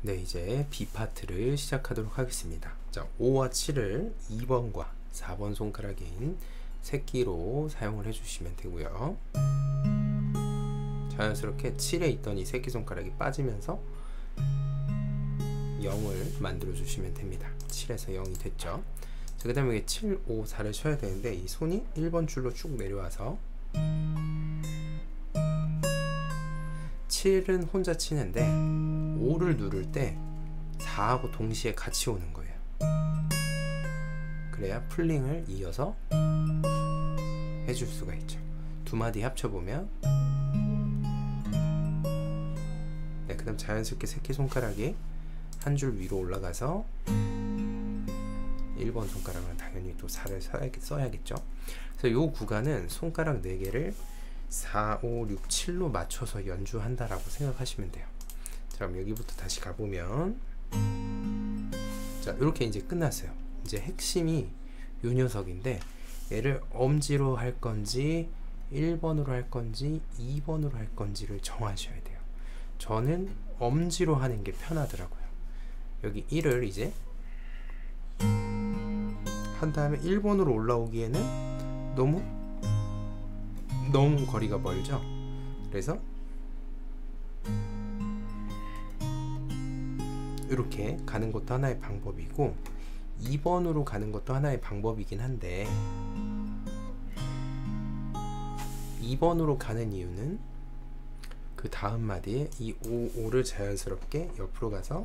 네, 이제 B 파트를 시작하도록 하겠습니다. 자, 5와 7을 2번과 4번 손가락인 새끼로 사용을 해주시면 되고요. 자연스럽게 7에 있던 이 새끼손가락이 빠지면서 0을 만들어 주시면 됩니다. 7에서 0이 됐죠. 자, 그 다음에 7, 5, 4를 쳐야 되는데 이 손이 1번 줄로 쭉 내려와서 7은 혼자 치는데 5를 누를 때 4하고 동시에 같이 오는 거예요. 그래야 풀링을 이어서 해줄 수가 있죠. 두 마디 합쳐보면, 네, 그 다음 자연스럽게 새끼손가락이 한 줄 위로 올라가서 1번 손가락은 당연히 또 4를 써야겠죠. 그래서 이 구간은 손가락 4개를 4, 5, 6, 7로 맞춰서 연주한다라고 생각하시면 돼요. 자, 그럼 여기부터 다시 가보면, 자, 이렇게 이제 끝났어요. 이제 핵심이 요 녀석인데, 얘를 엄지로 할 건지 1번으로 할 건지 2번으로 할 건지를 정하셔야 돼요. 저는 엄지로 하는 게 편하더라고요. 여기 1을 이제 한 다음에 1번으로 올라오기에는 너무 거리가 멀죠. 그래서 이렇게 가는 것도 하나의 방법이고, 2번으로 가는 것도 하나의 방법이긴 한데, 2번으로 가는 이유는 그 다음 마디에 이 5, 5를 자연스럽게 옆으로 가서,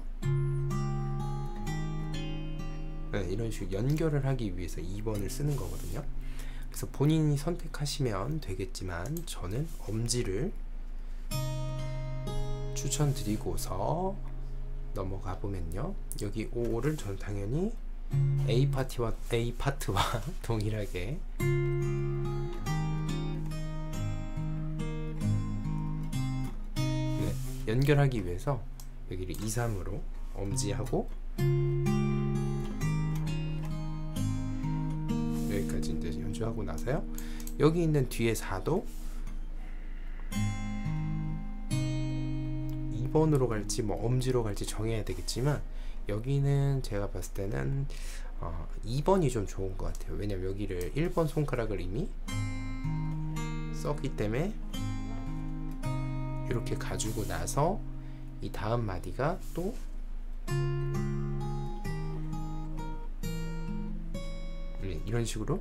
네, 이런 식으로 연결을 하기 위해서 2번을 쓰는 거거든요. 그래서 본인이 선택하시면 되겠지만 저는 엄지를 추천드리고서 넘어가 보면요, 여기 5, 5를 저는 당연히 A 파트와 동일하게 연결하기 위해서 여기를 2, 3으로 엄지하고 여기까지 이제 연주하고 나서요, 여기 있는 뒤에 4도 2번으로 갈지 뭐 엄지로 갈지 정해야 되겠지만, 여기는 제가 봤을 때는 2번이 좀 좋은 것 같아요. 왜냐면 여기를 1번 손가락을 이미 썼기 때문에 이렇게 가지고 나서 이 다음 마디가 또 이런 식으로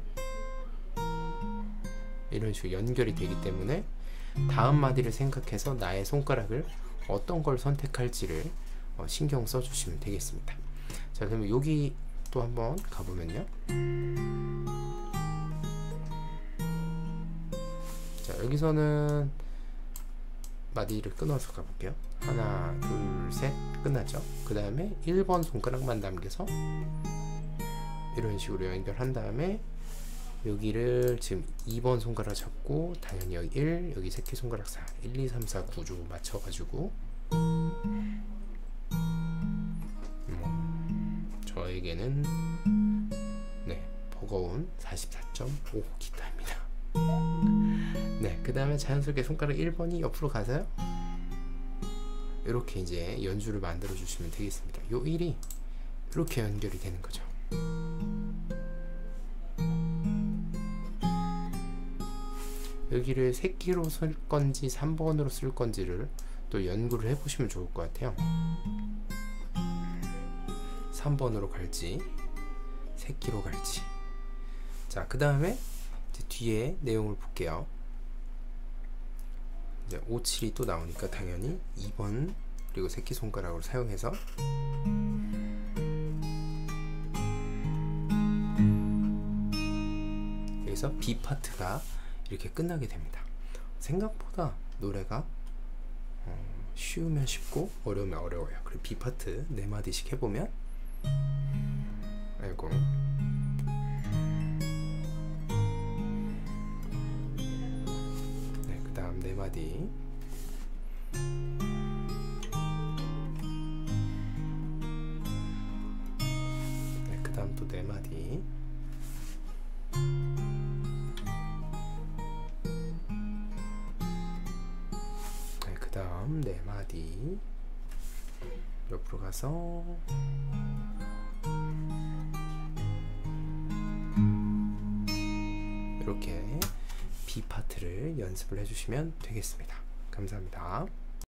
연결이 되기 때문에 다음 마디를 생각해서 나의 손가락을 어떤 걸 선택할지를 신경 써주시면 되겠습니다. 자, 그러면 여기 또 한번 가보면요, 자, 여기서는 마디를 끊어서 가볼게요. 하나, 둘, 셋, 끝났죠. 그 다음에 1번 손가락만 남겨서 이런 식으로 연결한 다음에 여기를 지금 2번 손가락 잡고, 당연히 여기 1, 여기 새끼손가락 4, 1, 2, 3, 4 구조 맞춰가지고 저에게는 버거운 44.5 기타입니다. 네, 그 다음에 자연스럽게 손가락 1번이 옆으로 가서요, 이렇게 이제 연주를 만들어 주시면 되겠습니다. 요 1이 이렇게 연결이 되는 거죠. 여기를 새끼로 쓸 건지 3번으로 쓸 건지를 또 연구를 해보시면 좋을 것 같아요. 3번으로 갈지 새끼로 갈지. 자, 그 다음에 뒤에 내용을 볼게요. 이제 5, 7이 또 나오니까 당연히 2번 그리고 새끼손가락으로 사용해서 여기서 B 파트가 이렇게 끝나게 됩니다. 생각보다 노래가 쉬우면 쉽고 어려우면 어려워요. 그리고 B 파트 4마디씩 해보면, 아이고, 네, 그 다음 4마디, 네, 그 다음 또 4마디, 네, 그 다음 4마디, 옆으로 가서 이렇게 B 파트를 연습을 해주시면 되겠습니다. 감사합니다.